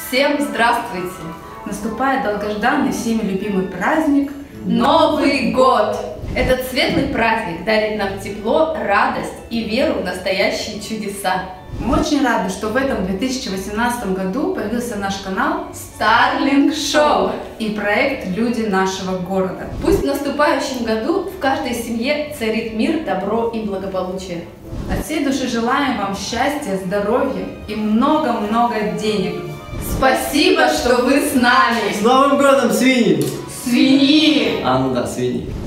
Всем здравствуйте! Наступает долгожданный всеми любимый праздник Новый год! Этот светлый праздник дарит нам тепло, радость и веру в настоящие чудеса. Мы очень рады, что в этом 2018 году появился наш канал Starlink Show и проект «Люди нашего города». Пусть в наступающем году в каждой семье царит мир, добро и благополучие. От всей души желаем вам счастья, здоровья и много-много денег. Спасибо, что вы с нами! С Новым годом, свиньи! Свиньи! А, ну да, свиньи.